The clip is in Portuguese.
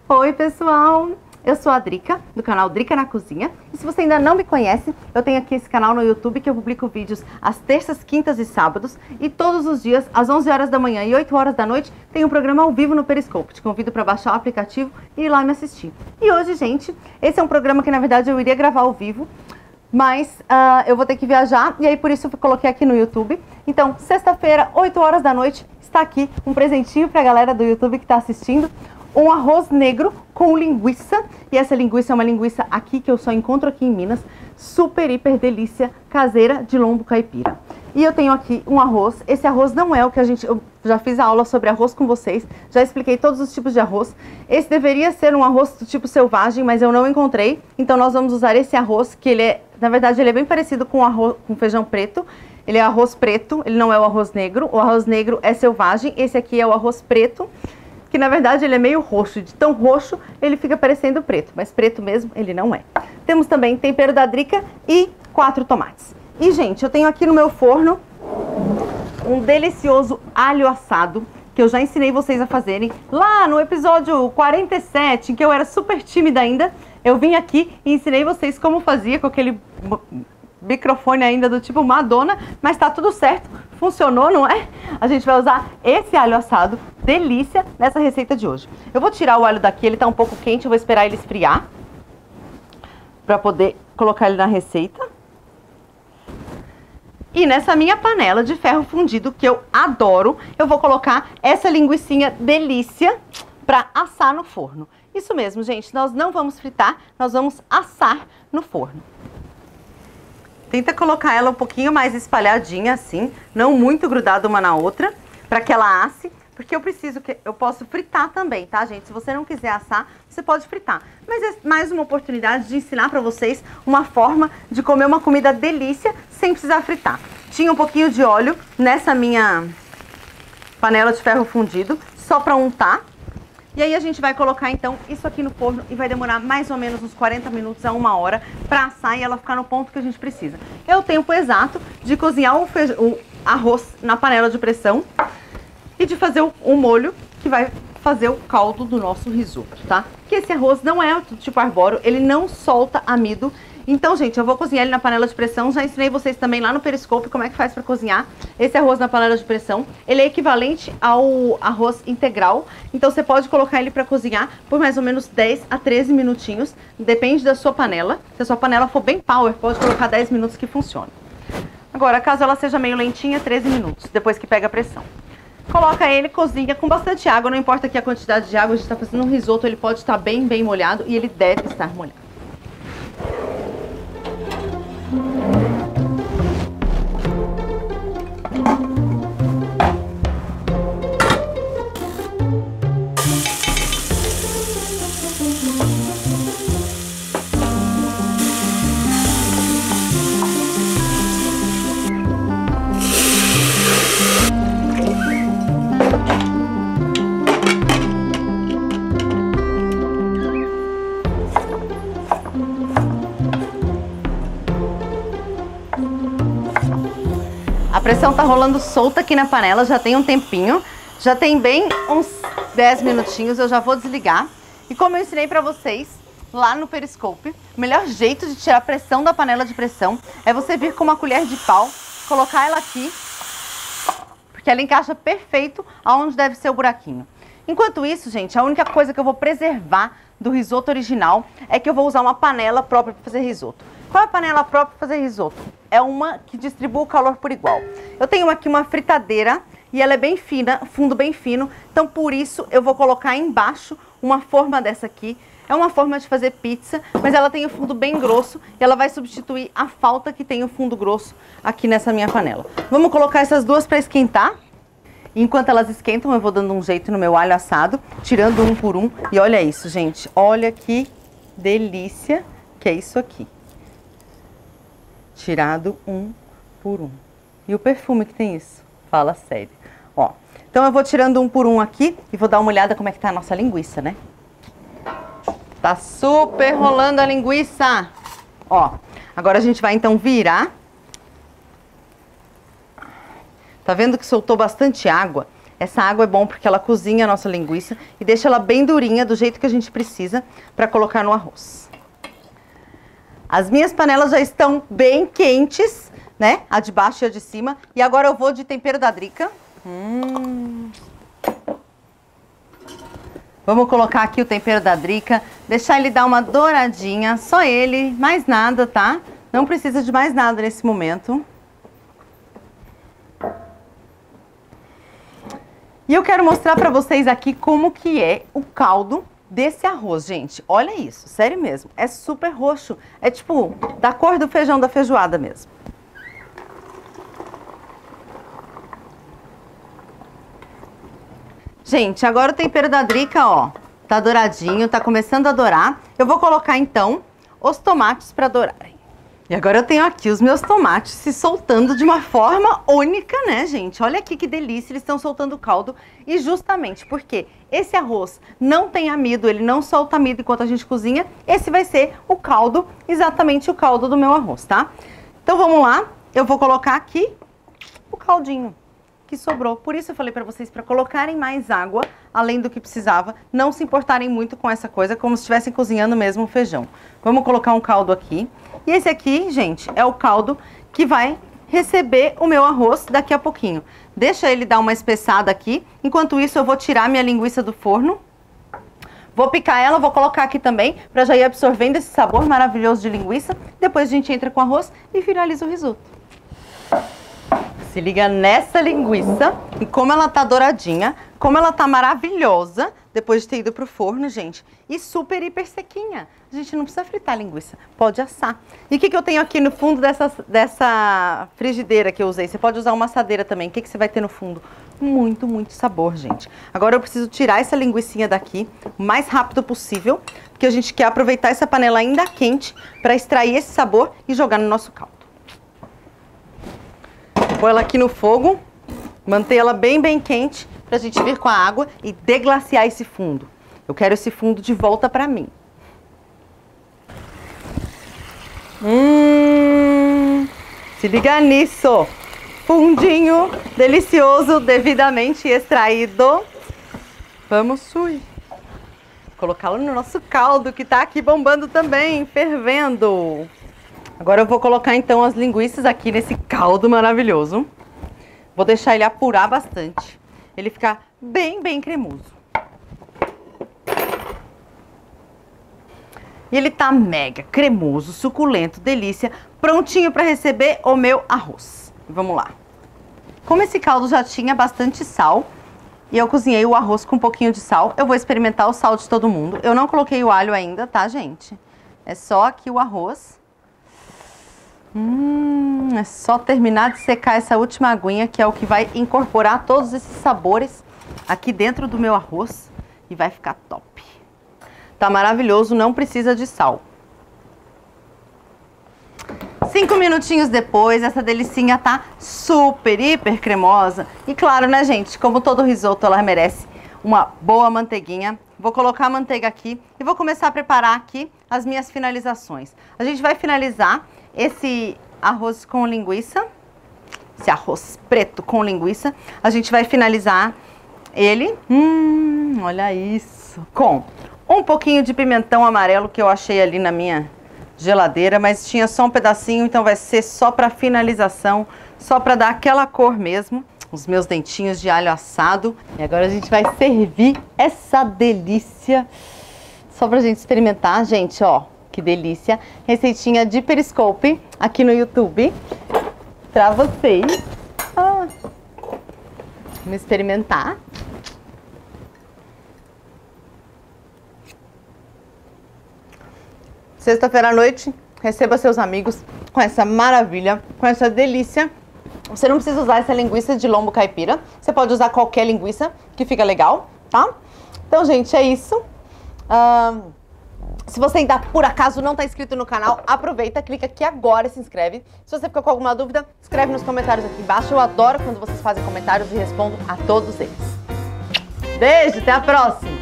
Oi pessoal, eu sou a Drica, do canal Drica na Cozinha. E se você ainda não me conhece, eu tenho aqui esse canal no YouTube que eu publico vídeos às terças, quintas e sábados. E todos os dias, às 11 horas da manhã e 8 horas da noite, tem um programa ao vivo no Periscope. Te convido para baixar o aplicativo e ir lá me assistir. E hoje, gente, esse é um programa que na verdade eu iria gravar ao vivo, mas eu vou ter que viajar e aí por isso eu coloquei aqui no YouTube. Então, sexta-feira, 8 horas da noite, está aqui um presentinho para a galera do YouTube que está assistindo. Um arroz negro com linguiça, e essa linguiça é uma linguiça aqui que eu só encontro aqui em Minas, super, hiper delícia, caseira de lombo caipira. E eu tenho aqui um arroz, esse arroz não é o que eu já fiz a aula sobre arroz com vocês, já expliquei todos os tipos de arroz. Esse deveria ser um arroz do tipo selvagem, mas eu não encontrei, então nós vamos usar esse arroz, que ele é, na verdade ele é bem parecido com arroz com feijão preto. Ele é arroz preto, ele não é o arroz negro é selvagem, esse aqui é o arroz preto, que na verdade ele é meio roxo, de tão roxo ele fica parecendo preto, mas preto mesmo ele não é. Temos também tempero da Drica e 4 tomates. E gente, eu tenho aqui no meu forno um delicioso alho assado, que eu já ensinei vocês a fazerem lá no episódio 47, em que eu era super tímida ainda. Eu vim aqui e ensinei vocês como fazia com aquele microfone ainda do tipo Madonna, mas tá tudo certo, funcionou, não é? A gente vai usar esse alho assado, delícia, nessa receita de hoje. Eu vou tirar o alho daqui, ele tá um pouco quente, eu vou esperar ele esfriar pra poder colocar ele na receita. E nessa minha panela de ferro fundido, que eu adoro, eu vou colocar essa linguicinha delícia pra assar no forno. Isso mesmo, gente, nós não vamos fritar, nós vamos assar no forno. Tenta colocar ela um pouquinho mais espalhadinha assim, não muito grudada uma na outra, para que ela asse, porque eu posso fritar também, tá, gente? Se você não quiser assar, você pode fritar. Mas é mais uma oportunidade de ensinar para vocês uma forma de comer uma comida delícia sem precisar fritar. Tinha um pouquinho de óleo nessa minha panela de ferro fundido, só para untar. E aí a gente vai colocar então isso aqui no forno e vai demorar mais ou menos uns 40 minutos a 1 hora para assar e ela ficar no ponto que a gente precisa. É o tempo exato de cozinhar o arroz na panela de pressão e de fazer o molho que vai fazer o caldo do nosso risoto, tá? Que esse arroz não é do tipo arbóreo, ele não solta amido. Então, gente, eu vou cozinhar ele na panela de pressão. Já ensinei vocês também lá no Periscope como é que faz para cozinhar esse arroz na panela de pressão. Ele é equivalente ao arroz integral. Então, você pode colocar ele para cozinhar por mais ou menos 10 a 13 minutinhos. Depende da sua panela. Se a sua panela for bem power, pode colocar 10 minutos que funciona. Agora, caso ela seja meio lentinha, 13 minutos, depois que pega a pressão. Coloca ele, cozinha com bastante água. Não importa aqui a quantidade de água, a gente está fazendo um risoto, ele pode estar bem molhado e ele deve estar molhado. A pressão tá rolando solta aqui na panela, já tem um tempinho, já tem bem uns 10 minutinhos, eu já vou desligar. E como eu ensinei pra vocês lá no Periscope, o melhor jeito de tirar a pressão da panela de pressão é você vir com uma colher de pau, colocar ela aqui, porque ela encaixa perfeito aonde deve ser o buraquinho. Enquanto isso, gente, a única coisa que eu vou preservar do risoto original é que eu vou usar uma panela própria para fazer risoto. Qual é a panela própria para fazer risoto? É uma que distribui o calor por igual. Eu tenho aqui uma fritadeira e ela é bem fina, fundo bem fino, então por isso eu vou colocar embaixo uma forma dessa aqui. É uma forma de fazer pizza, mas ela tem o fundo bem grosso e ela vai substituir a falta que tem o fundo grosso aqui nessa minha panela. Vamos colocar essas duas para esquentar. Enquanto elas esquentam, eu vou dando um jeito no meu alho assado, tirando um por um. E olha isso, gente. Olha que delícia que é isso aqui. Tirado um por um. E o perfume que tem isso? Fala sério. Ó, então eu vou tirando um por um aqui e vou dar uma olhada como é que tá a nossa linguiça, né? Tá super rolando a linguiça. Ó, agora a gente vai então virar. Tá vendo que soltou bastante água? Essa água é bom porque ela cozinha a nossa linguiça e deixa ela bem durinha, do jeito que a gente precisa para colocar no arroz. As minhas panelas já estão bem quentes, né? A de baixo e a de cima. E agora eu vou de tempero da Drica. Vamos colocar aqui o tempero da Drica, deixar ele dar uma douradinha, só ele, mais nada, tá? Não precisa de mais nada nesse momento. E eu quero mostrar pra vocês aqui como que é o caldo desse arroz, gente. Olha isso, sério mesmo, é super roxo, é tipo da cor do feijão da feijoada mesmo. Gente, agora o tempero da Drica, ó, tá douradinho, tá começando a dourar. Eu vou colocar, então, os tomates pra dourarem. E agora eu tenho aqui os meus tomates se soltando de uma forma única, né, gente? Olha aqui que delícia, eles estão soltando caldo. E justamente porque esse arroz não tem amido, ele não solta amido enquanto a gente cozinha, esse vai ser o caldo, exatamente o caldo do meu arroz, tá? Então vamos lá, eu vou colocar aqui o caldinho que sobrou. Por isso eu falei pra vocês para colocarem mais água, além do que precisava, não se importarem muito com essa coisa, como se estivessem cozinhando mesmo o feijão. Vamos colocar um caldo aqui. E esse aqui, gente, é o caldo que vai receber o meu arroz daqui a pouquinho. Deixa ele dar uma espessada aqui. Enquanto isso, eu vou tirar minha linguiça do forno. Vou picar ela, vou colocar aqui também, para já ir absorvendo esse sabor maravilhoso de linguiça. Depois a gente entra com o arroz e finaliza o risoto. Se liga nessa linguiça e como ela tá douradinha, como ela tá maravilhosa depois de ter ido pro forno, gente. E super, hiper sequinha. A gente não precisa fritar a linguiça, pode assar. E o que eu tenho aqui no fundo dessa frigideira que eu usei? Você pode usar uma assadeira também. O que você vai ter no fundo? Muito, muito sabor, gente. Agora eu preciso tirar essa linguicinha daqui o mais rápido possível, porque a gente quer aproveitar essa panela ainda quente para extrair esse sabor e jogar no nosso caldo. Vou ela aqui no fogo, manter ela bem, bem quente, pra gente vir com a água e deglaciar esse fundo. Eu quero esse fundo de volta pra mim. Se liga nisso! Fundinho delicioso, devidamente extraído. Vamos colocá-lo no nosso caldo, que tá aqui bombando também, fervendo. Agora eu vou colocar então as linguiças aqui nesse caldo maravilhoso. Vou deixar ele apurar bastante. Ele ficar bem, bem cremoso. E ele tá mega cremoso, suculento, delícia, prontinho para receber o meu arroz. Vamos lá. Como esse caldo já tinha bastante sal, e eu cozinhei o arroz com um pouquinho de sal, eu vou experimentar o sal de todo mundo. Eu não coloquei o alho ainda, tá, gente? É só aqui o arroz. É só terminar de secar essa última aguinha, que é o que vai incorporar todos esses sabores aqui dentro do meu arroz e vai ficar top. Tá maravilhoso, não precisa de sal. 5 minutinhos depois, essa delicinha tá super, hiper cremosa. E claro, né, gente, como todo risoto, ela merece uma boa manteiguinha. Vou colocar a manteiga aqui e vou começar a preparar aqui as minhas finalizações. A gente vai finalizar esse arroz com linguiça, esse arroz preto com linguiça. A gente vai finalizar ele, olha isso, com um pouquinho de pimentão amarelo que eu achei ali na minha geladeira, mas tinha só um pedacinho, então vai ser só para finalização, só para dar aquela cor mesmo. Os meus dentinhos de alho assado. E agora a gente vai servir essa delícia, só pra gente experimentar, gente, ó, que delícia. Receitinha de Periscope aqui no YouTube pra vocês. Vamos experimentar. Sexta-feira à noite, receba seus amigos com essa maravilha, com essa delícia. Você não precisa usar essa linguiça de lombo caipira. Você pode usar qualquer linguiça que fica legal, tá? Então, gente, é isso. Se você ainda, por acaso, não está inscrito no canal, aproveita, clica aqui agora e se inscreve. Se você ficou com alguma dúvida, escreve nos comentários aqui embaixo. Eu adoro quando vocês fazem comentários e respondo a todos eles. Beijo, até a próxima!